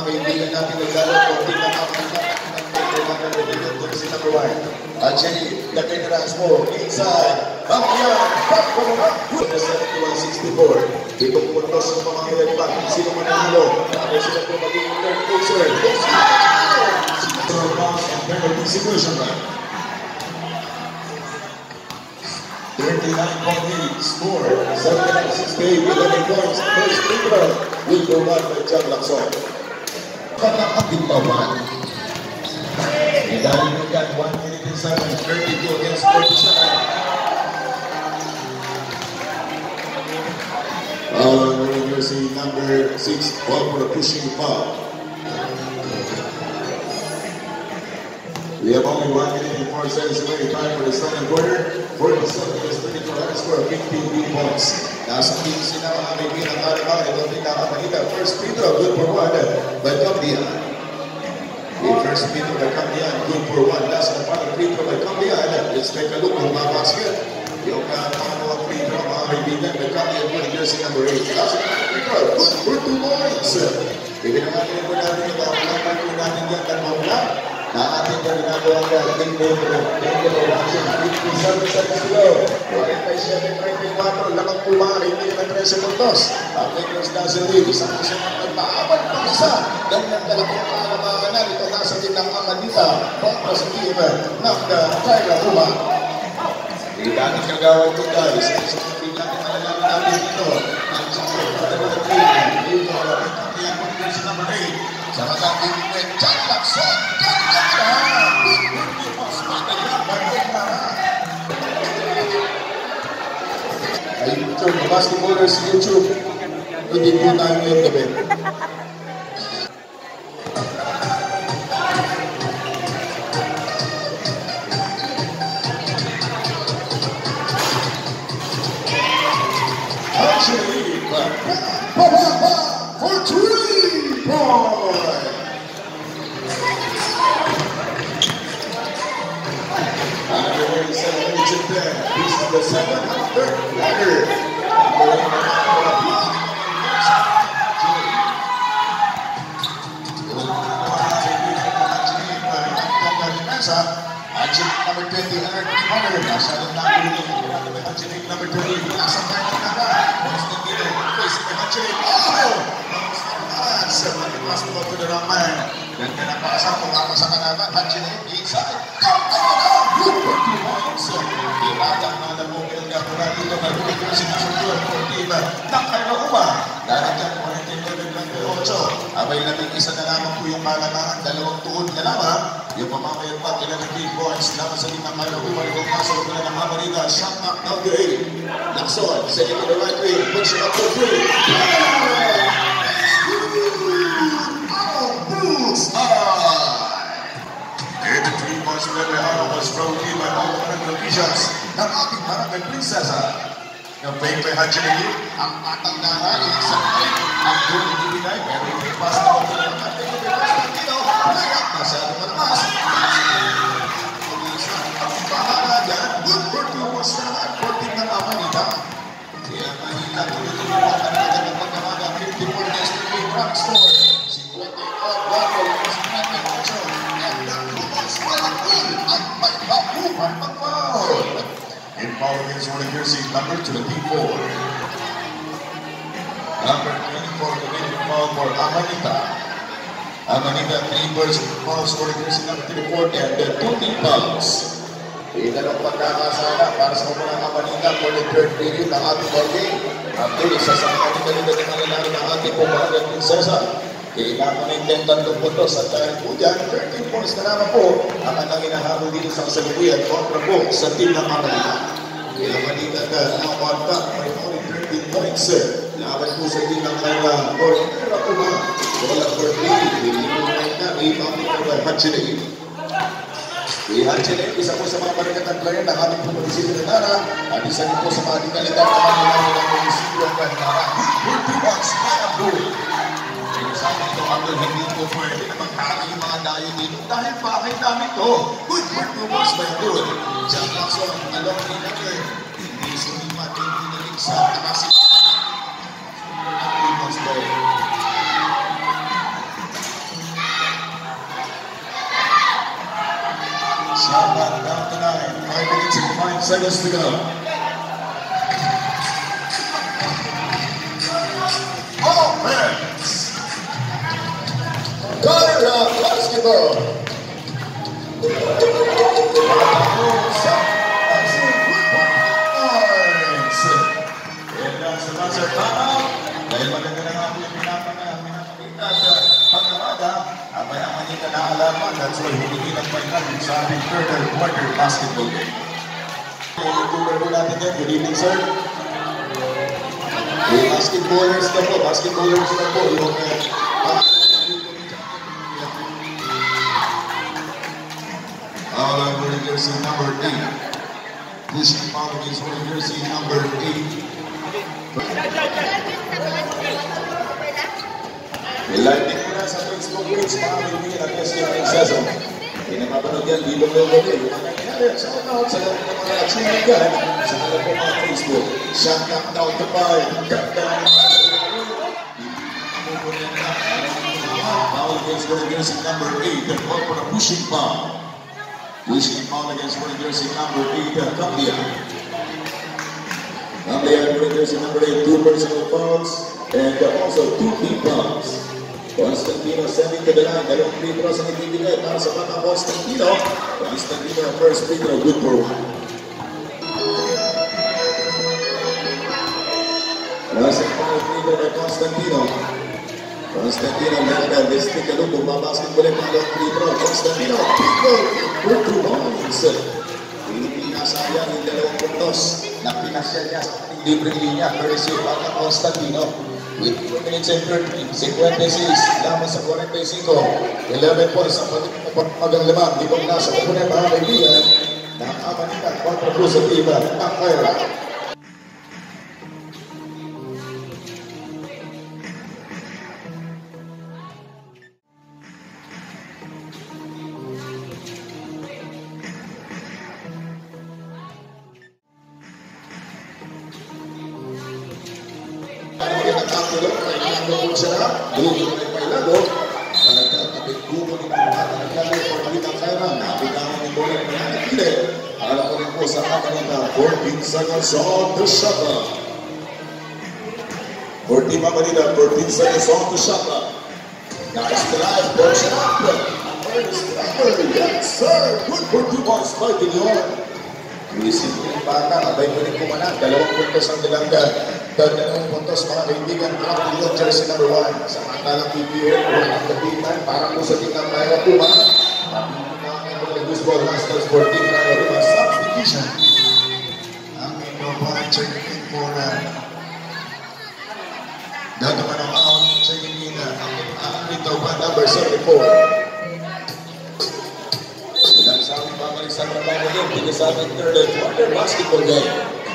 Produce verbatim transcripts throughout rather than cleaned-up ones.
kaibigan natin naglalaro. Hindi na kapag Actually, lagay na ras mo inside. Bangyan, back for the back. seventy-one sixty-four. Dito pumuntos sa pamamayan pa. Sino man ang hilo? Ano sila po magiging third placer? So, bounce and penalty situation right. thirty-nine point eight score. seventy-nine sixty-eight. eleven points. First free throw will go on by John Lacson. Kakakapit pa one. Medali Nugat, one minute and seven, thirty-two against thirty-seven. Uh, University number six, call for the pushing foul. We have only one minute and four seconds away. Time for the second quarter. forty-seven against thirty-four, high score of fifteen points. Nasa fifteen na ang aming pinakalaman. Ito ang pinakamalita. First free throw, good for one. But Cambian. The first free throw by Cambian, good for one. Last na parang free throw by Cambian. Let's take a look kung mga basket. Yung mga free throw, mga kaibigan by Cambian for the jersey number eight. Last na free throw, good for two points. Hindi na natin po natin ito. Laman po natin yan dalawang lang. Na ating na ginagawa ka, King Pedro, King Pedro, fifty-seven seconds to go. forty-seven twenty-four, lamang po mga kaibigan ng tres segundos. Ang Lakers nasa league, isang isa ng nagpaabot pang isa. Ganyan dalawang pangalanganan, ito nasa din ng Amanita, kontra sa team ng Tyler Puma. Hindi natin kagawa ito guys, isa ng hindi natin malalaman natin dito. Ang sakit pa naman ng team, dito, ang kaya sa number eight. Sa mataping with John Lacson. Ay, YouTube, basketballers YouTube, hindi po tayo yung gabi. Actually, for three points. This is the second and third quarter. Ajit number twenty, Hunter, masyadong nakulit. Ajit number twenty, nasa tayo na ba? Boston dito, face the Ajit. Oh! Pass ball to the wrong man. Ganda na pasa, pumapasa ka naman. Ajit inside. Come on! Good for two points. Ibatang na nabukil ka mula dito na lumito sinusunod for team ng Kairauba. Dahil dyan, forty-eleven twenty-eight. Abay labing isa na lamang po yung malamangan. Dalawang tuod na lamang. Yung pamamayan pa, eleven points naman sa limang Kairauba. Yung pasok na ng Amanita. Shot knock down the eight. Lacson, setting to the right wing. Puts it up for three. Oh, Bruce! The three points from every hour was thrown in by all the visions ng ating Barangay Prinsesa. Yung fake by Hachilili, ang atang nara, isang ay ang doon ibinay, pero yung pass na ako ng ating dito, kaya masyadong mataas. Ang bahala dyan, good for two points na naman, fourteen ng Amanita. Kaya Amanita, tuloy-tuloy po ang nagagandang pagkamaga, fifty-four against thirty-eight front score. fifty-one Waffle, in foul against one of jersey number twenty-four. Number twenty-four committed foul for Amanita. Amanita three first fouls for jersey number twenty-four and the two team fouls. Ilan ang pagkakasala para sa mga Amanita for the third period ng ating ball game. Ang tuloy sa sa kanila ng malalaro ng ating Barangay Prinsesa. Kailangan na yung tatlong puntos at dahil po dyan, thirteen points na naman po ang anang inahabol dito sa kasalukuyan kontra po sa team ng Amanita. Kaya Amanita ka na one back by only thirteen points. Laban po sa team ng Kaila or Kira po ba? Wala for three. Hindi mo na rebound ito by Hachilili. Si Hachilili, isa po sa mga marikatang player na aming po munisipyo ng Nara at isa po sa mga dinalidad na mga ng munisipyo ng Nara. thirty points na ang bull. Sama ito ang hindi po pwede na magkakaroon yung mga dayo dito dahil bakit namin ito? Good for two points by good. John Lacson, along the other. Hindi sumipat, hindi nalig sa kapasit. Three points by seconds to go. Offense. Color of basketball. Dahil maganda na nga po yung pinapakita sa pagkakada, abay ang manita na alaman at so hindi lang final sa ating third quarter basketball game. YouTuber po natin yan. Good evening, sir. Yung basketballers na po, basketballers na po, yung all over the jersey number eight. Pushing foul against the jersey number eight. I-like din mo na sa Facebook page, mga kaibigan at S K Princesa. Hindi na mapanood yan, dito mo yung gabi. Yung mga nangyari, shout out sa lahat ng mga chinigan sa lahat ng mga Facebook. Shot knock down to five. Cut down to five. Foul against the jersey number eight. The ball for a pushing foul. Pushing foul against the jersey number eight. Cambia. Cambia for the jersey number eight. Two personal fouls. And also two deep fouls. Constantino sending to the line. Dalawang free throws ang ibibigay para sa batang Constantino. Constantino, first free throw, good for one. Last and final free throw by Constantino. Constantino, Leonel, Vestic, Kalumbo, babasket ulit ang dalawang free throw. Constantino, pickle, good for one. Hindi nasayang yung dalawang puntos na pinasya niya sa ating libreng linya. First year, batang Constantino. With two minutes and thirty, fifty-six, lamang sa forty-five, eleven points ang pagpagang limang, di bang nasa kupunan mga kaibigan, nakakabalikan, kontra plus sa tiba, ang kaya. fourteen seconds on the shot clock. fourteen Mamanita, fourteen seconds on the shot clock. Nice drive, push it up. First number, yes sir. Good for two points by Pinion. Isip yung bata, abay mo rin kumanan. Dalawang puntos ang dilangga. Dalawang puntos mga kaibigan. Mga Pinion, jersey number one. Samantalang P P O, walang kapitan. Para po sa tingnan tayo kuma. Mga Guzball Masters fourteen, mga substitution. Checking in for uh, gagawa ng out, checking in ang ito pa, number seventy-four. Ilang sa aking babalik sa trabaho din, hindi sa ating third quarter basketball game.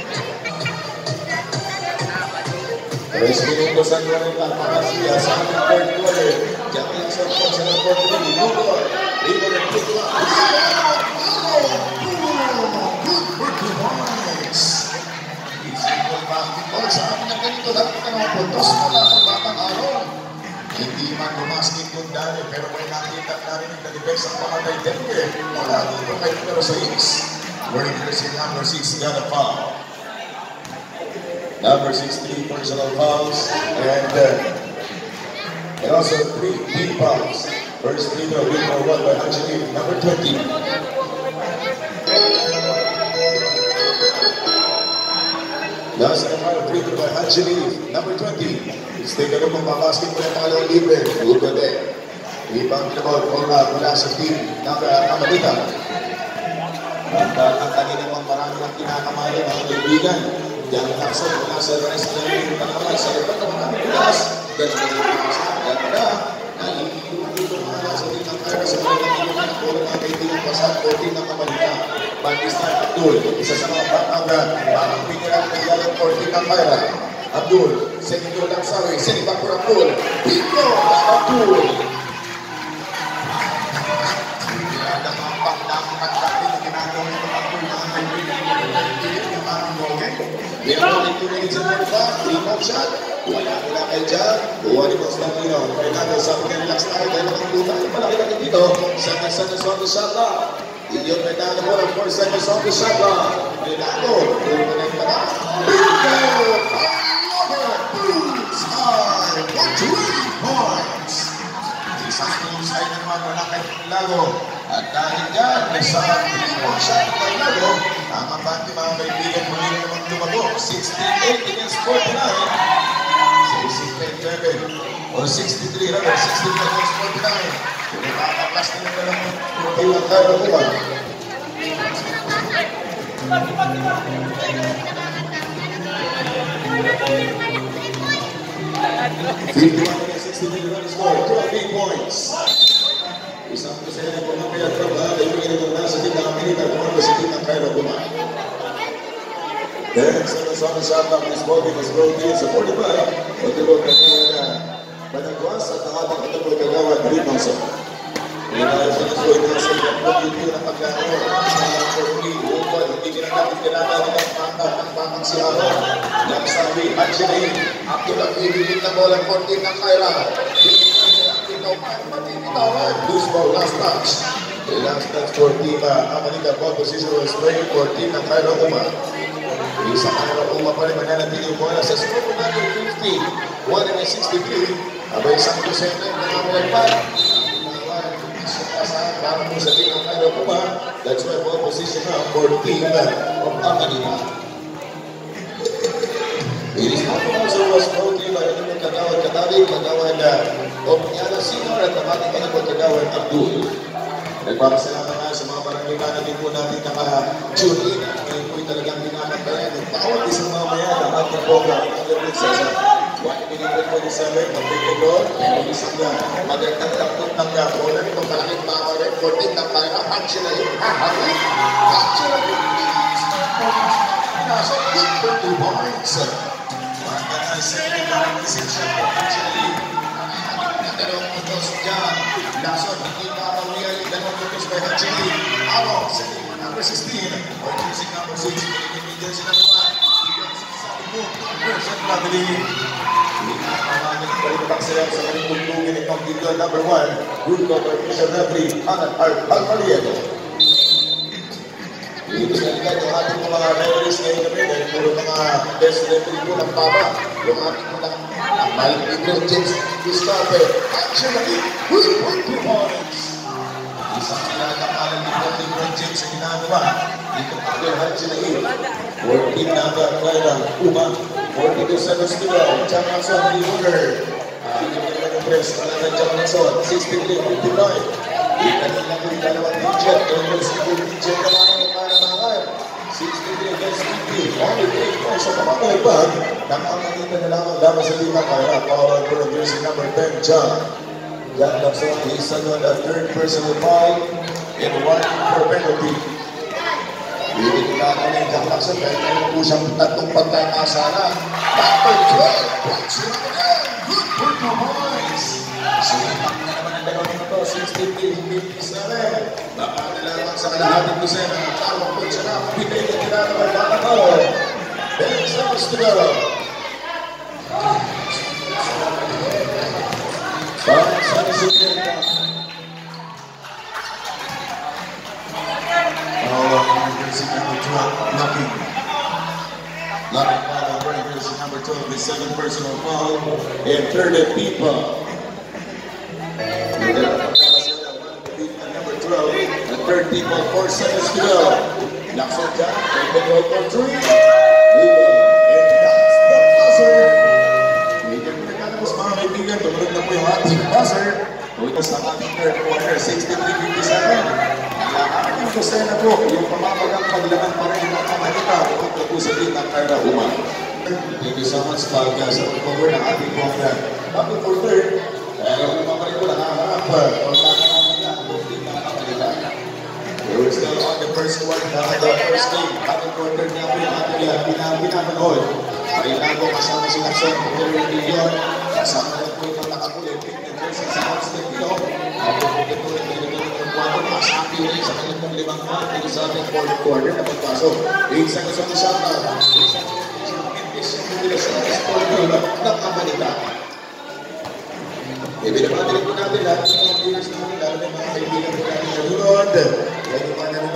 Tres minutos ang gawin lang para siya sa ating third quarter. Diyan lang sa pag sa number three, Lugor, River and Kitla. Good for two points. Basketball sa akin na ganito lahat ka ng puntos mula sa batang araw. Hindi man bumasket yung dali pero may nakita narinig na defense ang pamatay Denver. Wala dito kay numero six. Wearing jersey number six, got a foul. Number six, three personal fouls. And, uh, and also three deep fouls. First free throw, good for one by Angeline, number twenty. Last and final free throw by Angeline, number twenty. Let's take a look at babasket po yung pangalawang libre. Good for them. Rebound the ball mula sa team ng Amanita. At ang kanina mga marami ng kinakamali mga kaibigan. Diyan ang kaso mula sa rest na yung panaman sa iba't ng mga pilas. Ganun na yung pilas. Ganun na. Nalilimutan dito mga sa team ng Kaya sa mga kaibigan ng mga kaibigan pasal fourteen ng Amanita. Batista Abdul, isa sa mga batang parang pinirang naglalang fourteen ng Kaya. Abdul, Senidor Langsawi, Senibak por Abdul, Pico Abdul. Binabalik two minutes and forty-five, three-point shot. Wala nila kay Jan. Buwan ni Constantino. Fernando sa akin last time. Dahil nakikita. Malaki natin dito. Second second on the shot clock. Iyon may dano po ng four seconds on the shot clock. Rinaldo, kukunin ka na. Bingo! Another boost time for three points. Isang inside naman na kay Lago. At dahil yan, sa three-point shot kay Lago, ang mabati mga kaibigan muli na naman tumago. sixty-eight against forty-nine. sixty-seven or sixty-three rather, sixty-three against forty-nine. Kung nakakaplas na naman ang ilang tayo ko ba? fifty-one against sixty-three run score, twelve points. Isang kusaya na pumapayat ka ba? Kaibigan ito na sa kita ang pinita, kumanda sa kita ang kayo ba? Then, sa nasama sa atak, this ball game is broke in sa forty-five. Pagkabog na niya na Banagwas at ang ating katapog kagawa at Riponso. Hindi tayo sa nasuloy na sa pagkabog na pagkano. Sa Corby, Upal, hindi ginagalit ginagalit ang pangkat ang pangkat si Aro. Yang sabi, Angelin, ako lang ibigin na bola fourteen ng Kyra. Loose ball, last touch. The last touch for Team Amanita. Ball position was ready for Team ng Kyra Uma. Isa Kyra Uma pa rin mananatili yung bola sa score number fifty, one sixty-three. Abay isang kusente na mga pa. Para po sa Team ng Kyra Uma. That's why ball position now for Team of Amanita. It is not also was broken by the Kagawad Katabi, Kagawad Opiano Senior at nabating ka na po Kagawad Abdul. Nagpapasalamat na sa mga barangay na din po natin naka-tune in. Ngayon po'y talagang pinapagbayan. Bawat isang mamaya na ating program ng Other Princess. one minute twenty-seven, mag-take goal. Ang isang na magandang takot ng bola nitong malaking power rin. fourteen ng tayo na punch na yun. Hahagin! Punch na yun! Nasa twenty points. Second round decision actually dalawang putos dyan Lason hindi makawiyan dalawang putos by Hachili Aro setting number sixteen or using number six pinigyan sila naman bigyan sa mo version family hindi na pamagin palibak sila sa kanyang tugtugin itong dito number one good cooperation referee Anan Almariego. Dito sa ligat yung ating mga referees ngayon kami dahil puro mga best referee po ng Papa. Yung ating mga Malpigro James Gustave. Actually, good twenty points. Isang kinakakalan ni Malpigro James sa ginagawa. Dito pa rin Hachilai. fourteen na ba kaya Uma. forty-two seconds to go. Jackson Reorder. Hindi ko naman yung press. Talagang Jackson. sixty-three fifty-five. Ika nila ko yung dalawang digit. Yung single digit na lang yung manamahal. sixty-three against fifty. Only three points sa kapatay pa. Nakakakita na lamang lamang sa lima kaya. Power for the jersey number ten, John. Jack Lacson, he's on a third personal foul and one for penalty. Hindi kita na yung Jack Lacson dahil mayroon po siyang tatlong pagkakasala. Number twelve, points yun again. Good for the boys. Sumipak na naman ang dalawang ito, sixty-three fifty-seven. Baka na lamang sa kalahating dosena. Tawag po siya na, pinay na nila naman nakakaw. ten seconds to go. Para sa Nisukerta. Jersey number twelve, Lucky. Lucky foul on jersey number twelve, the second personal foul, and third people. Number twelve, the third people, four seconds to go. Lacson Jack, open roll for three. And that's the buzzer. Medyo pinagkakabos mga kaibigan, tumunod na po yung ating buzzer. Tutos ang ating third quarter, sixty-three fifty-seven. Ang kusay na po, yung pamapagang paglaman pa rin ng Amanita. Punta po sa Tita Kyra Uma. Thank you so much, Pagka, sa pag-cover ng ating program. Bago for third, kaya kung maparin ko nakaharap, o nakaharap na, hindi na Amanita. We're still on the first one, na the first game. Ating quarter na po yung ating pinapanood. Marinago kasama si Lacson, Pagkari Million, kasama na po yung nakakulit, fifty jersey sa Constantino. Ako po ito yung pinagkakot ng sapi rin sa kanilang limang man dito sa ating fourth quarter na pagpasok. Isa ka sa Misaka, isa ka sa Kombinasyon ng sport ng Amanita. Ibinabati rin po natin lahat ng mga viewers namin, lalo na mga kaibigan po natin sa Lunod. Lagi pa namin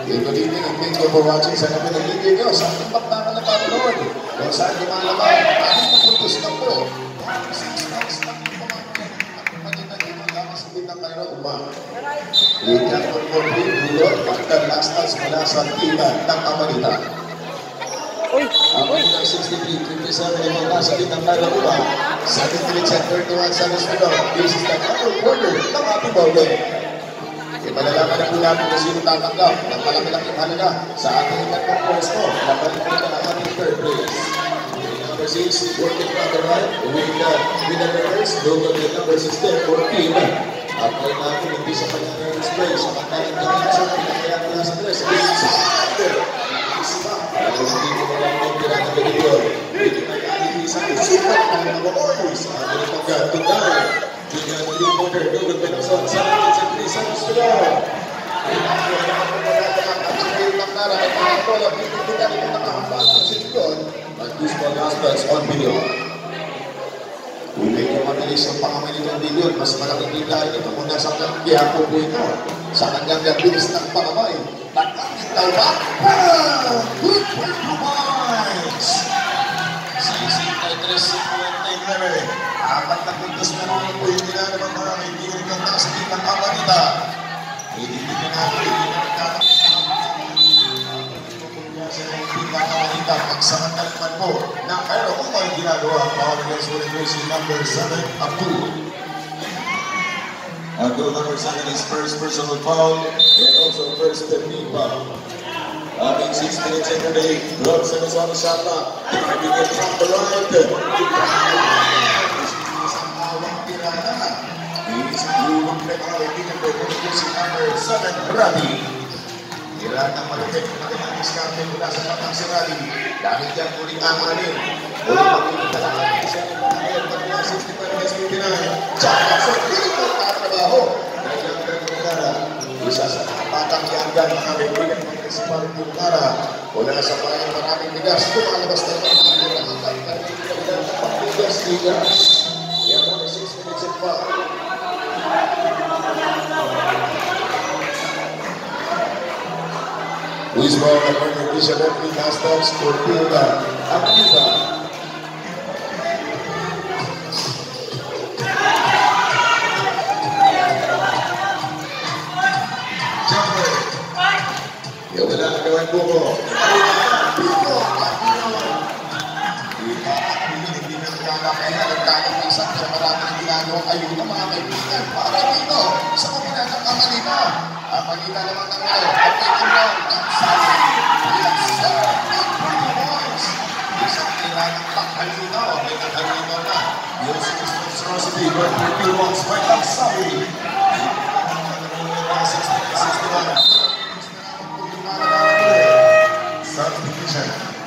Good evening and thank you for watching sa kabilang video nyo sa ating bakbakan na panonood. Kung saan lumalaman, ating napuntos na po. six months na po pagpapanita dito lamang sa bitang kayo umang. Ikan po po dulot pagkalastas mula sa timan ng Amanita. Ang Amanita sixty-three fifty-seven yung mga nasa bitang kayo umang. seven minutes and thirty-one seconds to go. This is the final quarter ng ating ball game. Ipadalaman na po natin kung sino tatanggap ng malaki-laking halaga sa ating ikat pwesto na balimutan ang ating third place. Number six, working from the right, with the, with the reverse, local with number sixteen, fourteen. Apply natin hindi sa kanyang reverse play sa kanyang kanyang sa kanyang class tres. Isa, pero hindi mo lang ang pirata de Leon. Hindi na kaalisan, sukat ang mga boys. Ang mga pagkatundari. Dengan three-quarter, Dogon Benazon, seven minutes and three seconds to go. On video. Kung medyo mabilis ang pangamali ng video, mas malaking kita ito muna sa Quiapo po ito. Sa kanyang bilis ng pangamay. Nagkakitaw ba? Good for two points! sixty-three fifty-nine. Apat na puntos na naman po yung ginagawa mga kaibigan ng nakasakit ng Amanita. Hindi na natin, hindi na nagkakasakit. Sa Amanita, pagsamantal naman po na pero kung may ginagawa, power against University number seven, Abdul. Abdul number seven is first personal foul and also first technique foul. Having six minutes in the day, Robson is on the shot clock. Driving it from the right. He's moving the ball. He can go to number seven, Rabi. Ilan ang malupit na kanyang diskarte mula sa patang si Rabi. Dahil dyan uling amalin. Uling magiging talaga sa kanyang pagkakang sixty-five minutes fifty-nine. Tsaka sa dito na trabaho. Dahil ang Gangara. Isa sa patang yanggan mga kaibigan Municipal Gangara. Wala sa parang maraming bigas. Tumalabas na ito mga kaibigan ng pagbigas ligas. Yan mo na six minutes and five. Wisbon na partner Bishop F P Castox for Pilda Amanita. Jumper. Yung wala na gawin po ko. Pino! Hindi na nagkakakaya. Nagkakakisan sa maraming ginagawang ayuda mga kaibigan. Para dito sa kumina ng Amanita. Amanita naman ng ngayon. At may kinaw ng sabi. Yes, sir! twenty points! Isang kailangan panghalina. May naghalina na. Yung monstrosity. Worth thirty points. May nagsabi. sixty-one. Substitution.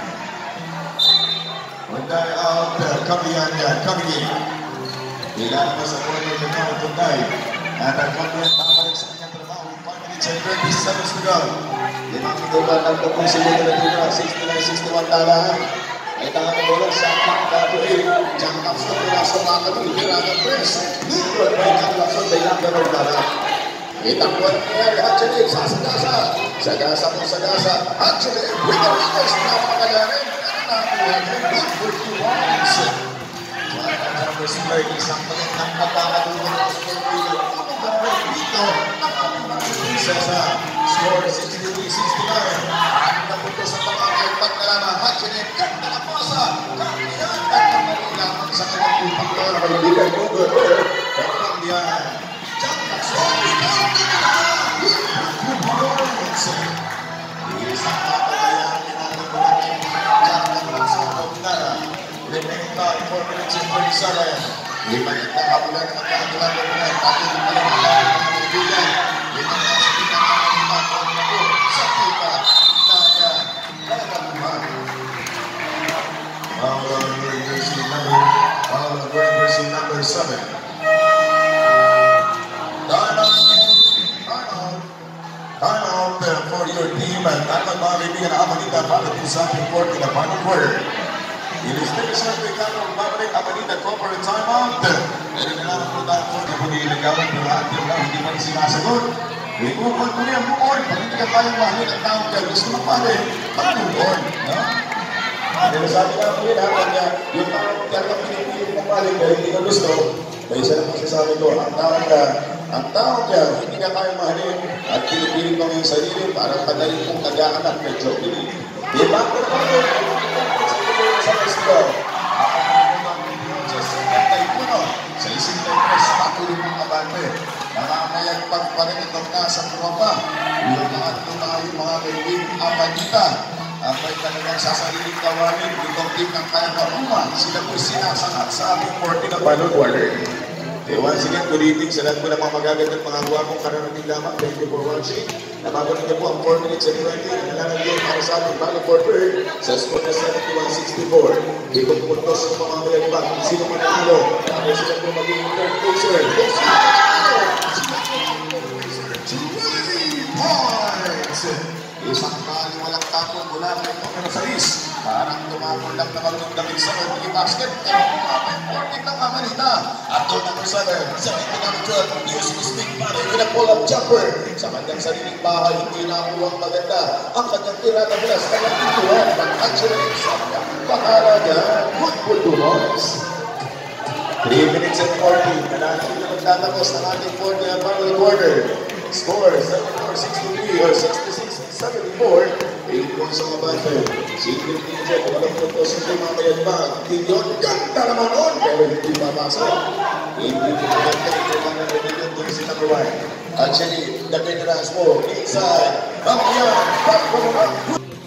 When they out there, coming in there, coming in. Ilan na sa corner ng mga tunday. At ang coming in, makabalik sa kanyang trabaho. five minutes and thirty seconds to go. Limang minuto ang nagpapong sila na dito. sixty-nine sixty-one talaan. Ay tangan ng bola sa Pangkato A. Jack Tapson mula sa Pangkato A. Hirana Press. Dito ay Jack Tapson na ilang gano'n talaan. Itakbuhan niya Hatchery. Sasagasa. Sagasa mo sagasa. Hatchery. With the winners na makalarin. Good for two points. Number six, isang magandang pagkakatulong ng Scorpio. Ang dito, ang prinsesa. Score sixty-three sixty-nine. Ang napunto sa pangkakaipat na lamang. Hatchery, ganda na pasa. Kampiyan at kamali lamang sa kanyang upang doon. Kaibigan mo, good work. Kampiyan. Jack Tapson. Good for two points. Isang kapagayan. Remaining time, four minutes and thirty-seven. Lima yung nakabulan ng pagkakabulan ng mga pati yung palaman ng mga bilan. Lima yung sa pinakakalima ko na po sa kita na kalagaluhan. Paolo University number, Paolo University number seven. Time out, time out, time out for your team at ang magbibigyan ng Amanita para po sa ating court in the final quarter. In the station of the Capital Republic, Amanita corporate timeout. Meron na lang po tayo po na po niligawan pero ating lang hindi pa rin sinasagot. Ibukod mo niya, bukod. Pag hindi ka kayang mahalin ang taong ka, gusto mo pala, pag-bukod. No? Pero sabi nga po yun, ha, kanya, yung taong kaya ka pinipili mo pala, kaya hindi ka gusto, kaya isa na masasabi ko, ang taong ka, ang taong ka, hindi ka kayang mahalin, at pinipili mo yung sarili, parang kadali kong nag-aanak na Jocelyn. Di ba? Sa festival, sa isang tres, patuloy ng abante. Namamayagpag pa rin itong nasa tropa. Yung mga tumayo, mga kaibigan, apanita. At may talagang sasariling kawanin, itong team ng Kayakauma. Sila po'y sinasangat sa aming forty na Balon Water. Okay, once again, good evening sa lahat po ng mga magagandang mga guwapong kararating lamang. Thank you for watching. Nababanin niyo po ang four minutes and twenty na nalalagyan para sa ating Balon Water sa score na seventy-one sixty-four. Ikot puntos ng mga mamayagpag. Sino man ang ilo? Kaya sila po magiging third placer. twenty points! Isang kali walang tapon mula kay numero six. Parang tumapon lang naman yung damit sa Orly Basket. Pero kumapay forty ng Amanita. At doon number seven, seven to number twelve, using his big body with a pull-up jumper. Sa kanyang sariling bahay, hindi nakuha ang maganda. Ang kanyang tirada mula sa kanyang pintuan. Pag-actually, sa kanyang pakalaga, good for two points. three minutes and forty. Nananapin na magtatapos ng ating forty at final quarter. Score seventy-four sixty-three or sixty-six seventy-four. eight points ang abante. Single teacher, walang puntos ng mamayagpag. Tingyon, ganda naman nun, pero hindi papasok. Hindi po maganda ito ang narinig doon si number one. Actually, the veterans mo, inside. Mamaya, back for the one.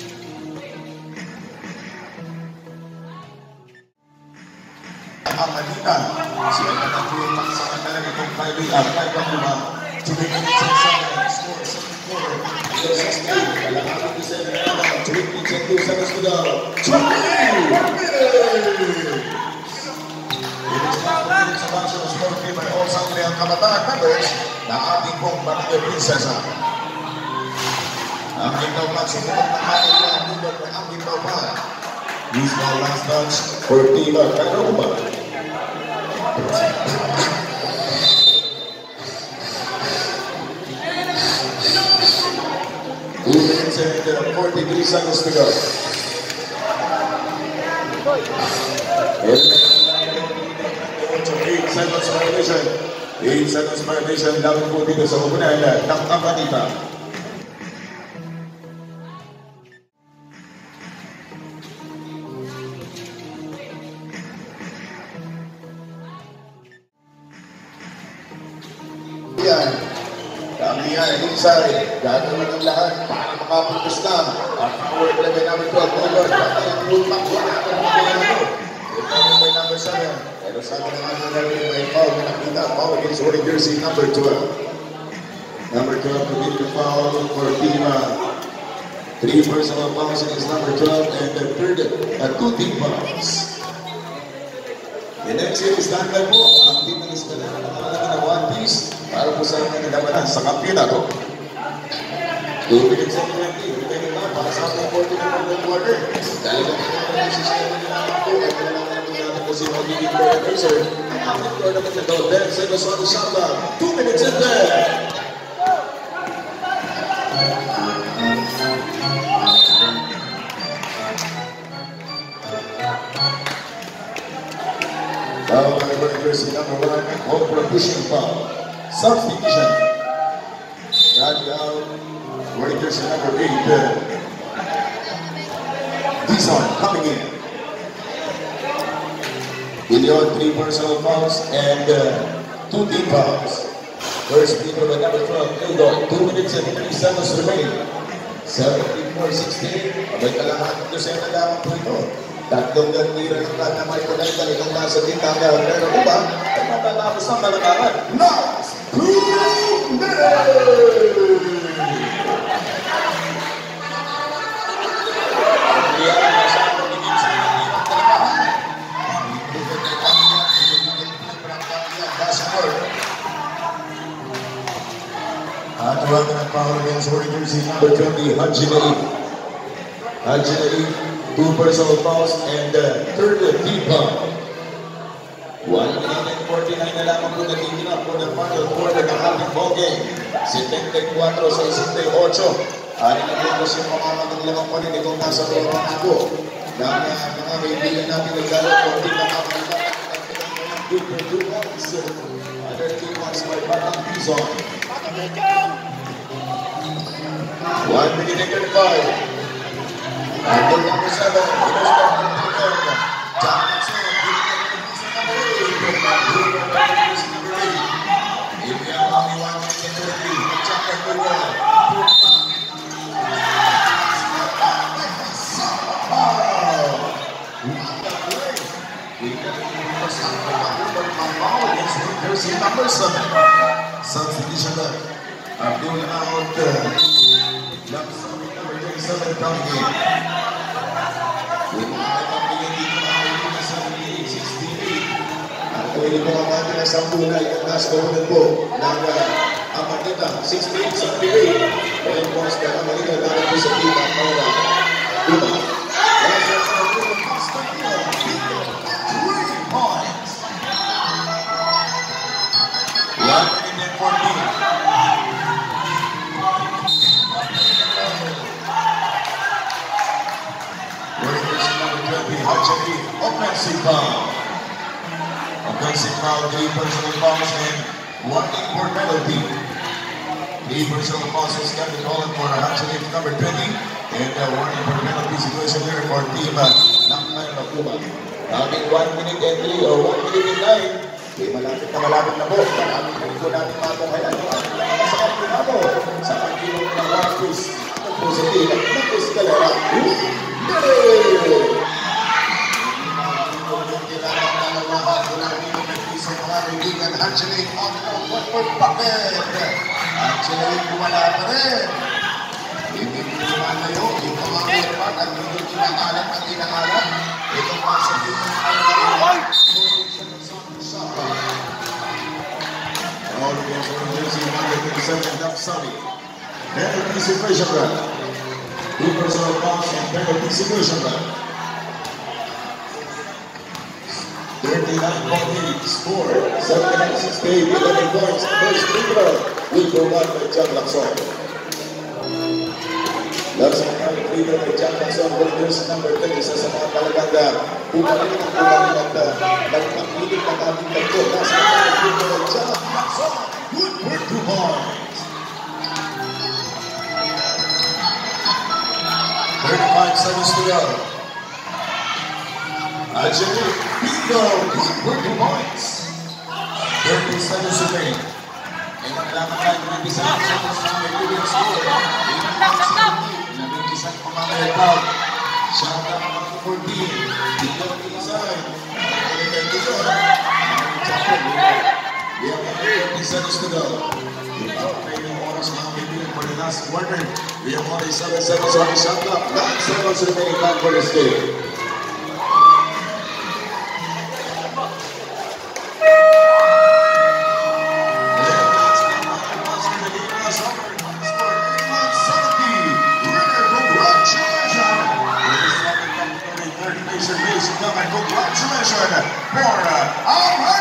Amanita. Sila na nagpulang sa kanila nitong five at five ang luma. two minutes and seven. Score seventy-four. sixty. Kailangan ko sa Emerada. two minutes and two seconds to go. twenty minutes! It is now the minutes of national sport team by all Sangre ang kabataan members na ating pong Barangay Prinsesa. Ang gintaw man sa buwan ng Manila ang number ng ang gintaw man. Use my last touch for Team Kayakauma. two minutes and forty-three seconds to go. eight seconds violation. eight seconds violation. Dapat po dito sa upunan ng Amanita. Kami yan, inside, gagawin ang lahat para makapuntos lang. At forward level number twelve, Lord, kaya ang ulpak ko na ako ng mga ito. Ito by number seven. Pero sabi ng ano na rin, may foul na nakita. Foul against wearing jersey number twelve. Number twelve committed the foul for team. Three personal fouls against number twelve and the third, uh, two team fouls. The next year is done by po. Ang team ng Escalera na nakalagay na one piece para po sa mga nagamanan sa kampyonato. two minutes and twenty. Remaining na para sa ating forty na third quarter. Dahil ang mga nagsisiyama nila naman po ay kailangan natin natin po si magiging player racer. Ang ating tournament na daw. Then, Sendo Suárez Shamba. two minutes and ten. Now, the number jersey number one, home for pushing foul. Substitution. Drag out. Wearing jersey number eight. Dizon coming in. Billion, three personal fouls and uh, two team fouls. First people by number twelve, Ildon. Two minutes and three seconds remaining. seventy-four sixteen. Abay kalahat ito sa ito lamang po ito. Tatlong gandira ng lahat na may kunay ka itong nasa tintanga. Pero kung ba, ay matatapos ang kalagaran. Next, two minutes! Ang liyan na sa pagiging sa kanilang talabahan. Ibigay kay Pangya, ibigay kay Pangya, Baskor. At huwag na nagpahal against wearing jersey number twenty, Hajinari. Hajinari. Two personal fouls and the uh, third team foul. One minute and forty-nine na lamang po natitinap for the final quarter ng ating ball game. seventy-four sa sixty-eight. Ari na po kasi pamamatang lamang pa rin itong nasa loob ng ako. Dami ang mga kaibigan natin naglaro konti na kapalitan ng two for two points. Other team points by Batang Bison. one minute and thirty-five. Until number seven, Middlesbrough and Milton. Johnson, number eight. Number eight. If you have only one minute and thirty, Chaka Kulwala. There's number seven. Substitution left. Abdul Ahmad. Number thirty-seven coming in. At pwede po ang ating isang tunay at last component po ng Amanita, sixty-eight seventy-eight. And once na Amanita dahil po sa team at Maura. Duma. Three points. one minute and fourteen. Offensive foul. Offensive foul, three personal fouls and one import penalty. Three personal fouls is going to call it for Hatchery number twenty and uh, one import penalty situation here for team Nakman of Cuba. Having one minute and three or one minute and nine, eh, malapit na malapit na po. Maraming po po natin matukayan ang ating mga sa kapila mo. Sa pagkilong ng one piece, ang positive at nakis kalera. Yay! Actually, on the one-foot bucket. Actually, wala pa rin. Hindi ko naman na yun. Ito mga airpag at hindi kinakalat at kinakalat. Ito pa sa pinakalat. All against one jersey, number thirty-seven, Dap Sami. Penalty situation run. Two personal fouls and penalty situation run. thirty-nine point eight score, seventy-nine sixty-eight, eleven points. First free throw will go back by Jack Lacson. Lacson ang free throw by Jack Lacson, holders number ten, isa sa mga kalaganda. Pumalit ang pumalit at nagpapilit ng ating tagpo. Nasa mga free throw by Jack Lacson. Good for two points. thirty-five seconds to go. Actually, bingo, good for two points. thirty seconds to make. And kailangan tayo ng isang seconds na may bigyan score. Labing isang pamamaya crowd. Shot up ang fourteen. Bingo ang inside. And then to go. We have thirty seconds to go. May yung oras mga bibigyan for the last quarter. We have only seven seconds on the shot clock. nine seconds remaining time for this game. Congratulations for